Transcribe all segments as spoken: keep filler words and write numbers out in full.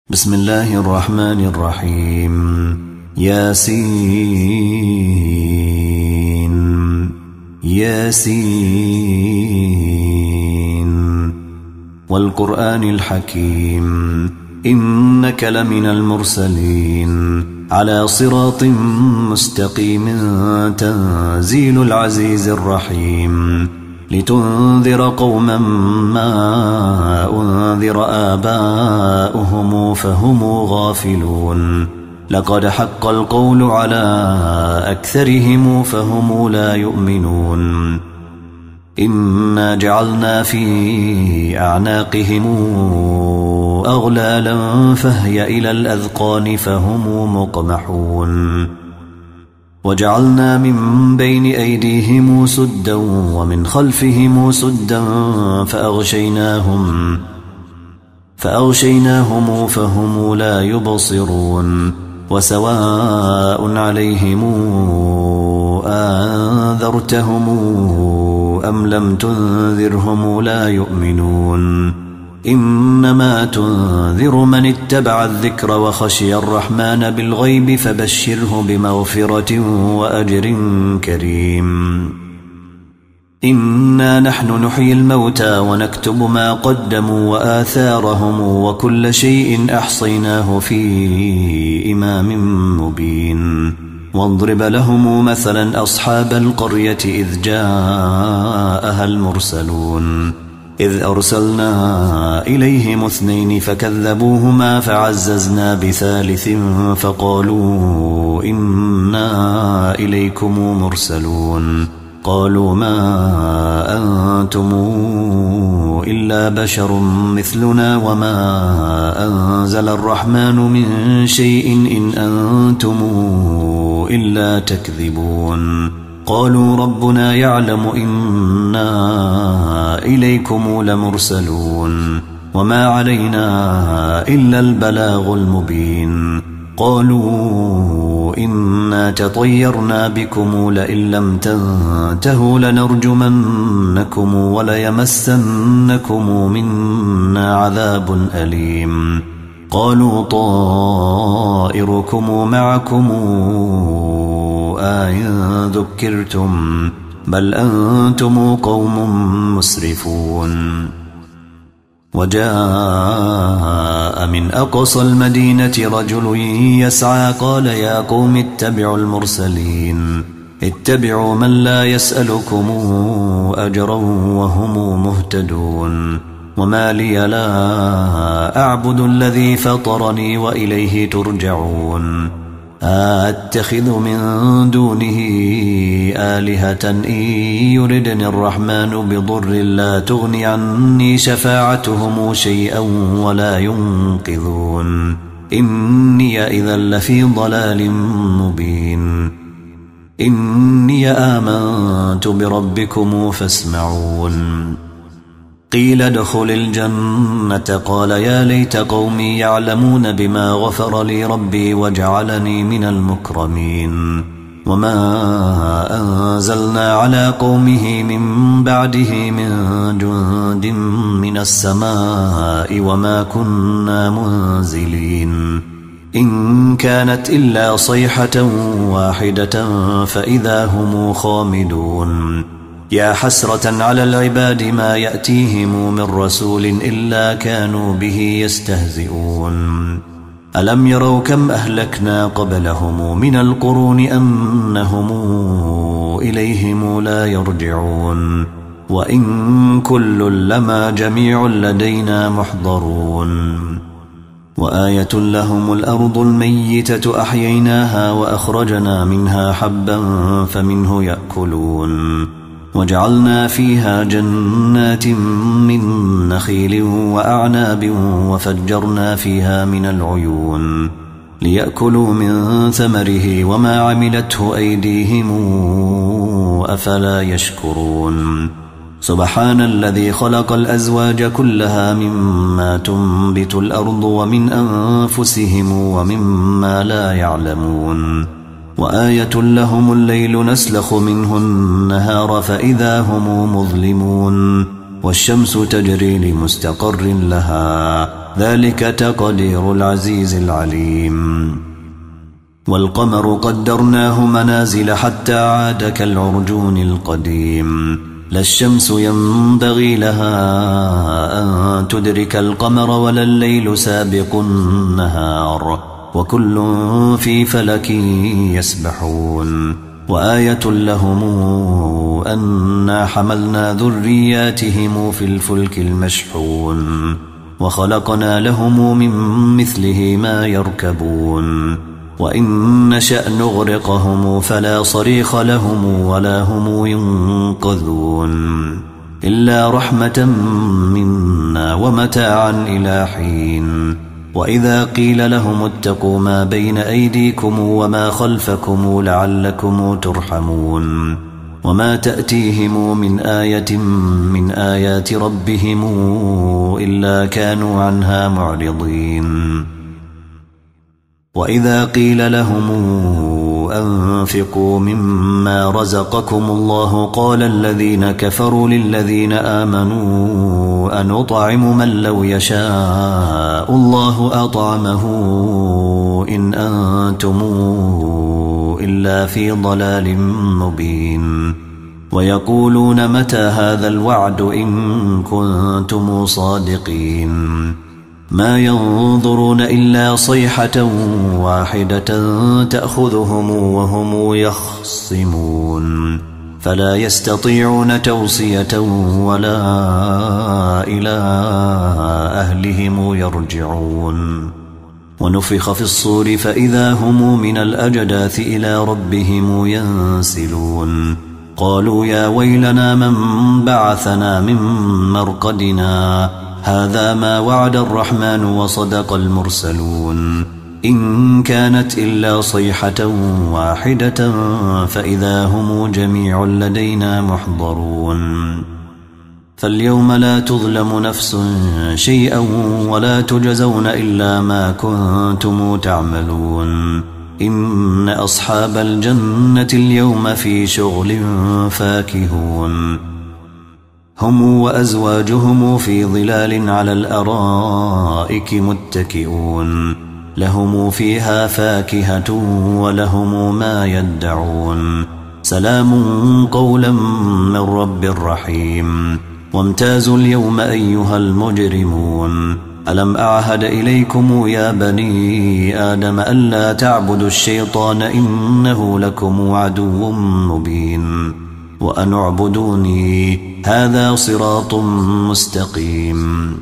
بسم الله الرحمن الرحيم. ياسين ياسين والقرآن الحكيم إنك لمن المرسلين على صراط مستقيم تنزيل العزيز الرحيم لتنذر قوما ما أنذر آباؤهم فهم غافلون لقد حق القول على أكثرهم فهم لا يؤمنون إنا جعلنا في أعناقهم أغلالا فهي إلى الأذقان فهم مقمحون وجعلنا من بين أيديهم سدا ومن خلفهم سدا فأغشيناهم فأغشيناهم فهم لا يبصرون وسواء عليهم أنذرتهم أم لم تنذرهم لا يؤمنون إنما تنذر من اتبع الذكر وخشي الرحمن بالغيب فبشره بمغفرة وأجر كريم. إنا نحن نحيي الموتى ونكتب ما قدموا وآثارهم وكل شيء أحصيناه في إمام مبين. واضرب لهم مثلا أصحاب القرية إذ جاءها المرسلون إذ أرسلنا إليهم اثنين فكذبوهما فعززنا بثالث فقالوا إنا إليكم مرسلون قالوا ما أنتم إلا بشر مثلنا وما أنزل الرحمن من شيء إن أنتم إلا تكذبون قالوا ربنا يعلم إنا إليكم لمرسلون وما علينا إلا البلاغ المبين قالوا إنا تطيرنا بكم لئن لم تنتهوا لنرجمنكم وليمسنكم منا عذاب أليم قالوا طائركم معكم أئن ذكرتم بل أنتم قوم مسرفون. وجاء من أقصى المدينة رجل يسعى قال يا قوم اتبعوا المرسلين اتبعوا من لا يسألكم أجرا وهم مهتدون وما لي لا أعبد الذي فطرني وإليه ترجعون أتخذ من دونه آلهة إن يردني الرحمن بضر لا تغني عني شفاعتهم شيئا ولا ينقذون إني إذا لفي ضلال مبين. إني آمنت بربكم فاسمعون. قيل ادخل الجنة قال يا ليت قومي يعلمون بما غفر لي ربي وجعلني من المكرمين. وما أنزلنا على قومه من بعده من جند من السماء وما كنا منزلين إن كانت إلا صيحة واحدة فإذا هم خامدون. يا حسرة على العباد ما يأتيهم من رسول إلا كانوا به يستهزئون. ألم يروا كم أهلكنا قبلهم من القرون أنهم إليهم لا يرجعون وإن كل لما جميع لدينا محضرون. وآية لهم الأرض الميتة أحييناها وأخرجنا منها حبا فمنه يأكلون وجعلنا فيها جنات من نخيل وأعناب وفجرنا فيها من العيون ليأكلوا من ثمره وما عملته أيديهم أفلا يشكرون. سبحان الذي خلق الأزواج كلها مما تنبت الأرض ومن أنفسهم ومما لا يعلمون. وآية لهم الليل نسلخ منه النهار فإذا هم مظلمون والشمس تجري لمستقر لها ذلك تقدير العزيز العليم. والقمر قدرناه منازل حتى عاد كالعرجون القديم. لا الشمس ينبغي لها أن تدرك القمر ولا الليل سابق النهار وكل في فلك يسبحون. وآية لهم أنا حملنا ذرياتهم في الفلك المشحون وخلقنا لهم من مثله ما يركبون. وإن نشأ نغرقهم فلا صريخ لهم ولا هم ينقذون إلا رحمة منا ومتاعا إلى حين. وإذا قيل لهم اتقوا ما بين أيديكم وما خلفكم لعلكم ترحمون وما تأتيهم من آية من آيات ربهم إلا كانوا عنها معرضين. وإذا قيل لهم أنفقوا مما رزقكم الله قال الذين كفروا للذين آمنوا أنطعم من لو يشاء الله أطعمه إن أنتم إلا في ضلال مبين. ويقولون متى هذا الوعد إن كنتم صادقين. ما ينظرون إلا صيحة واحدة تأخذهم وهم يخصمون فلا يستطيعون توصية ولا إلى أهلهم يرجعون. ونفخ في الصور فإذا هم من الأجداث إلى ربهم ينسلون. قالوا يا ويلنا من بعثنا من مرقدنا هذا ما وعد الرحمن وصدق المرسلون. إن كانت إلا صيحة واحدة فإذا هم جميع لدينا محضرون. فاليوم لا تظلم نفس شيئا ولا تجزون إلا ما كنتم تعملون. إن أصحاب الجنة اليوم في شغل فاكهون هم وأزواجهم في ظلال على الأرائك متكئون لهم فيها فاكهة ولهم ما يدعون. سلام قولا من رب رحيم. وامتازوا اليوم أيها المجرمون ألم أعهد إليكم يا بني آدم ألا تعبدوا الشيطان إنه لكم عدو مبين وأن اعبدوني هذا صراط مستقيم.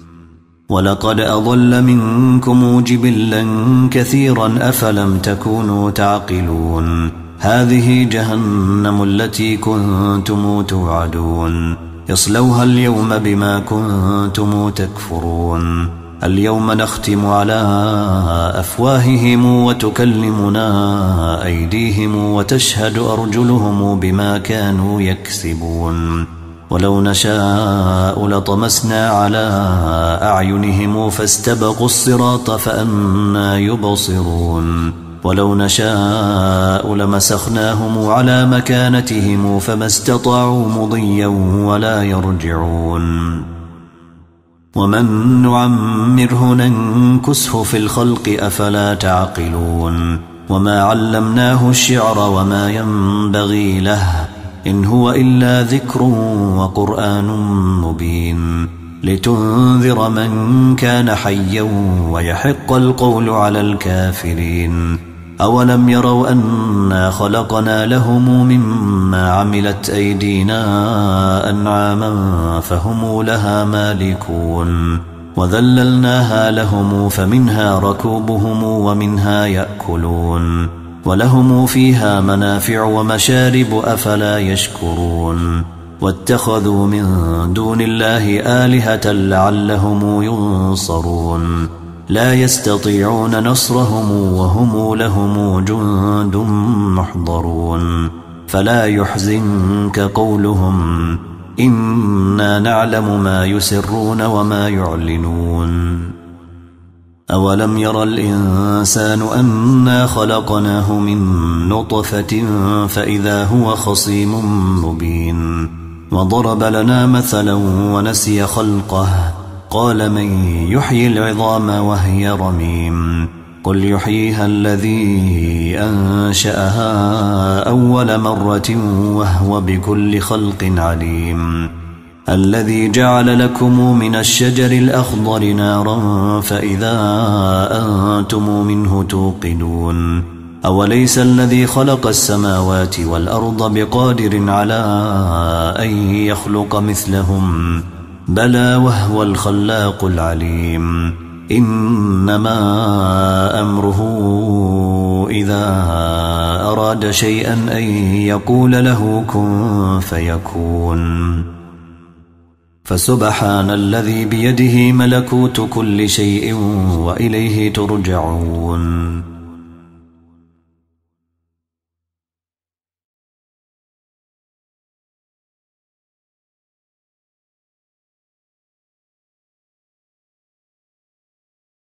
ولقد أضل منكم جبلا كثيرا أفلم تكونوا تعقلون. هذه جهنم التي كنتم توعدون يصلوها اليوم بما كنتم تكفرون. اليوم نختم على أفواههم وتكلمنا أيديهم وتشهد أرجلهم بما كانوا يكسبون. ولو نشاء لطمسنا على أعينهم فاستبقوا الصراط فأنى يبصرون. ولو نشاء لمسخناهم على مكانتهم فما استطاعوا مضيا ولا يرجعون. ومن نعمره ننكسه في الخلق أفلا تعقلون. وما علمناه الشعر وما ينبغي له إن هو إلا ذكر وقرآن مبين لتنذر من كان حيا ويحق القول على الكافرين. أولم يروا أنا خلقنا لهم مما عملت أيدينا أنعاما فهم لها مالكون وذللناها لهم فمنها ركوبهم ومنها يأكلون ولهم فيها منافع ومشارب أفلا يشكرون. واتخذوا من دون الله آلهة لعلهم ينصرون لا يستطيعون نصرهم وهم لهم جند محضرون. فلا يحزنك قولهم إنا نعلم ما يسرون وما يعلنون. أولم ير الإنسان أنا خلقناه من نطفة فإذا هو خصيم مبين وضرب لنا مثلا ونسي خلقه قال من يحيي العظام وهي رميم قل يحييها الذي أنشأها أول مرة وهو بكل خلق عليم الذي جعل لكم من الشجر الأخضر نارا فإذا أنتم منه توقدون أوليس الذي خلق السماوات والأرض بقادر على أن يخلق مثلهم بلى وهو الخلاق العليم إنما أمره إذا أراد شيئا أن يقول له كن فيكون فسبحان الذي بيده ملكوت كل شيء وإليه ترجعون